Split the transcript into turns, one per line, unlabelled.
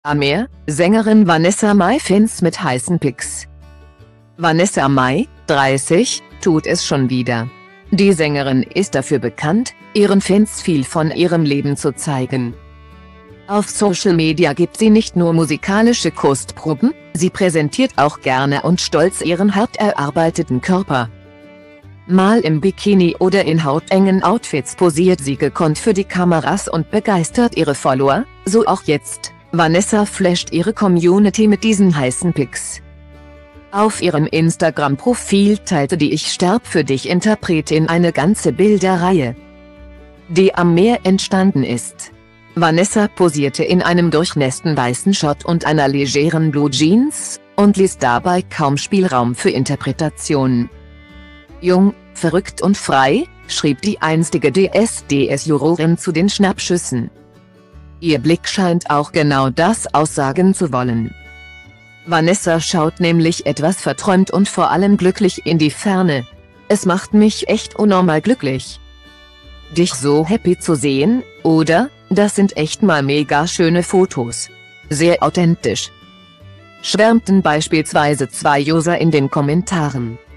Amer, Sängerin Vanessa Mai Fans mit heißen Pics. Vanessa Mai, 30, tut es schon wieder. Die Sängerin ist dafür bekannt, ihren Fans viel von ihrem Leben zu zeigen. Auf Social Media gibt sie nicht nur musikalische Kostproben, sie präsentiert auch gerne und stolz ihren hart erarbeiteten Körper. Mal im Bikini oder in hautengen Outfits posiert sie gekonnt für die Kameras und begeistert ihre Follower, so auch jetzt. Vanessa flasht ihre Community mit diesen heißen Pics. Auf ihrem Instagram-Profil teilte die Ich sterb für dich Interpretin eine ganze Bilderreihe, die am Meer entstanden ist. Vanessa posierte in einem durchnässten weißen Short und einer legeren Blue Jeans und ließ dabei kaum Spielraum für Interpretationen. Jung, verrückt und frei, schrieb die einstige DSDS-Jurorin zu den Schnappschüssen. Ihr Blick scheint auch genau das aussagen zu wollen. Vanessa schaut nämlich etwas verträumt und vor allem glücklich in die Ferne. Es macht mich echt unnormal glücklich, dich so happy zu sehen, oder? Das sind echt mal mega schöne Fotos. Sehr authentisch, schwärmten beispielsweise 2 User in den Kommentaren.